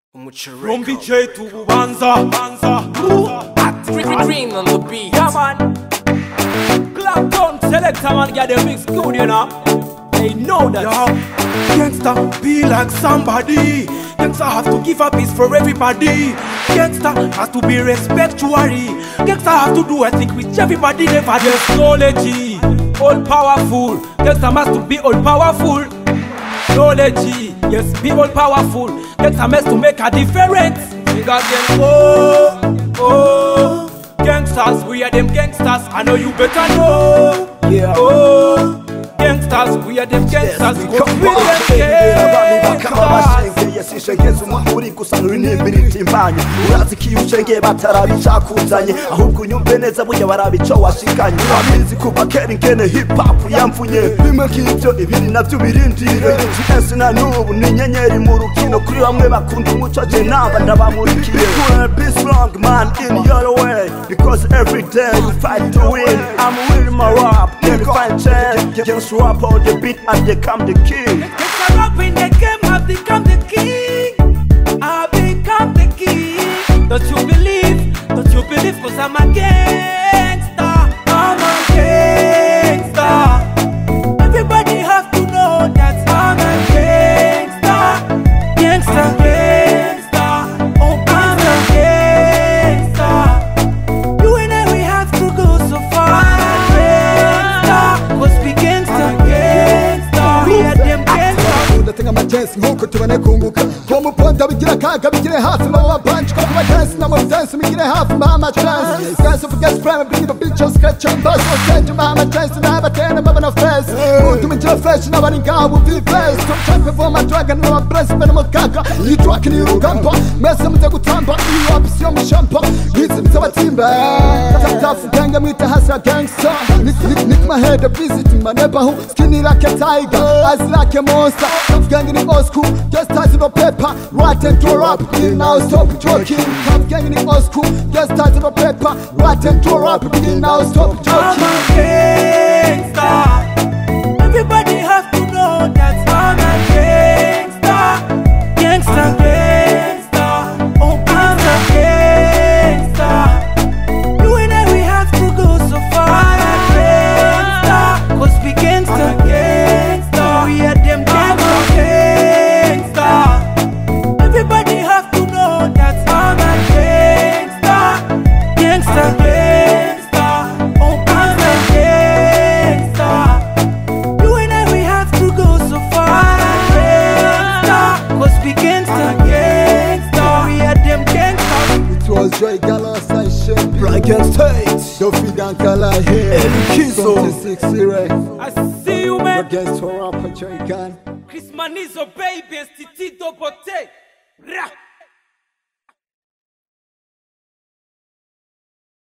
From BJ to Bubanza, Green on the beat. Yeah man, Clapton selector man get the mix good, you know. They know that. Yo, gangsta be like somebody. Gangsta have to give a piece for everybody. Gangsta has to be respectuary. Gangsta have to do a thing with everybody. Never just knowledge, all powerful. Gangsta must to be all powerful. Knowledge, yes, be all powerful. Gangsta must to make a difference. Because them gangsters, we are them gangsters. I know you better know. Yeah. Gangsters, we are them gangsters. We them gangsters. Yesishegeza umukuri gusanura inimbiri timbanye urazi kiyushenge batarabicakuzanye ahubwo unyumve neza burya barabico washikanye urabizi kuva kera ingene hip hop yamfunye bimwe k'ivyo ibiri navyo birindire GS na nubu ni nyenyeri mu rukino kuri bamwe bakunda umuco je naba ndabamurikiye be strong man in your way because every day you fight to win I'm with my rap never find chance just rap on the beat and they come the king Gangsta rap in the game have become the king. I've become the king. Don't you believe? Don't you believe? Cause I'm a gangsta. I'm a gangsta. Everybody have to know that I'm a gangsta. Gangsta, gangsta. Oh, I'm a gangsta. You and I, we have to go so far. Gangsta. Cause we gangsta, gangsta. We are them gangsta. Ndatenga majensi nkuko tubone kunguka ko muponda bigira kaga bigire hafi mama punch ko majensi na majensi bigire hafi mama chance guys of guest prime bring the bitches scratch and bust so change mama chance na batena mama no face to me just fresh na bani ngabu vi face to champ for my dragon no press pen mo kaka you truck ni rukampa mesa mute gutamba you up sio mshampa gitsi mtabatimba tafu kanga mwita hasa gangster nick my head a visit my neighborhood skinny like a tiger eyes like a monster gang in the old school, just started no paper, right and throw up, begin now stop joking. Come gang in the old school, just started no paper, right and throw up, begin now stop joking. I'm a gangsta. Everybody have to know that I'm a gangsta. Gangsta, gangsta. Oh, I'm a gangsta. You and I, we have to go so far. Gangsta, cause we gangsta, gangsta. We are them gangsta. Everybody have to know that I'm a gangsta. Gangsta, gangsta. Oh, I'm a gangsta. You and I, we have to go so far. Gangsta, cause we gangsta, gangsta. We are them gangsta. It was Joy Gala Session, Bragging States Dofi Dankala here, Kizo 26 Sire, I see you, man. against her rapper Joy Gun. Chris Manizo, baby, STT Dobote. Rah.